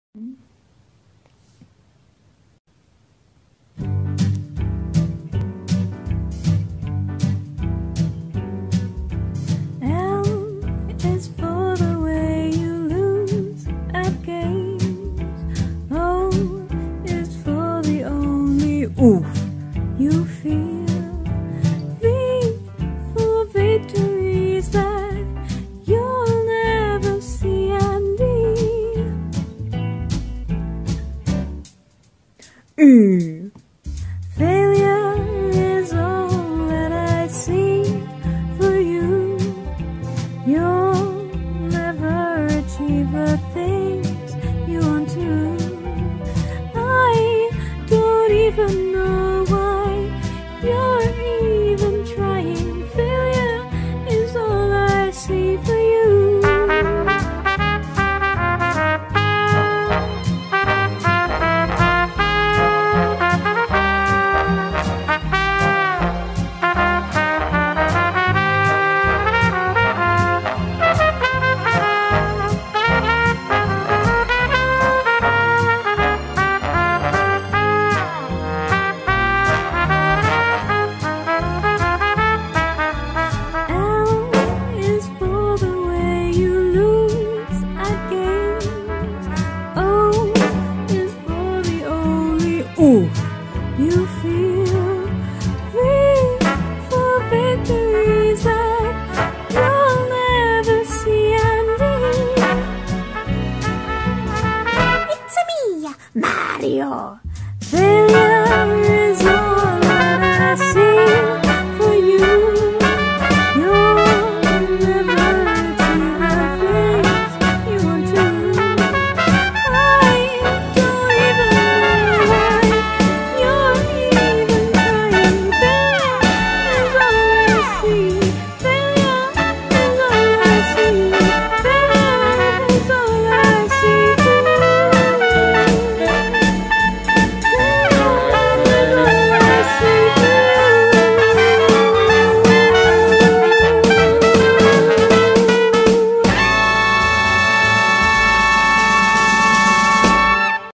L is for the way you lose at games. O is for the only oof you feel. V for victories that you'll never see. And D, E, failure is all that I see for you. You'll never achieve the things you want to. I don't even know why you're even trying. Failure is all I see for you. Ooh, you feel. V for victories that you'll never see. And D, it's me, Mario. Failure